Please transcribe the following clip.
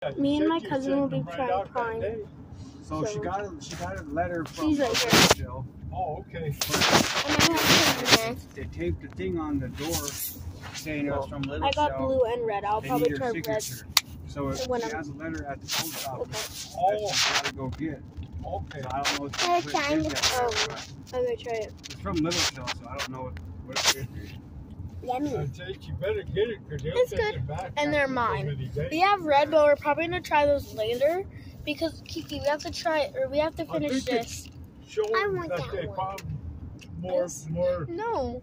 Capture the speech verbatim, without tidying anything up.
Me and my cousin will be trying Prime. So, so she got a, she got a letter from she's right here. Jill. Oh, okay. They, they taped the thing on the door saying it was from Little I got Shell. blue and red. I'll They probably need her try signature. red. So if when she I'm... has a letter at the post office Okay. that she's got to go get. Okay. So I don't know I'm what trying it is to... Oh, I'm going to try it. It's from Little Shell, so I don't know what, what it is. Yummy. I'd say you better get it because they'll it's take good. it back. And they're mine. We have red, but we're probably going to try those later. Because, Kiki, we have to try it, or we have to finish this. Show I want that, that they one. found more, more. No.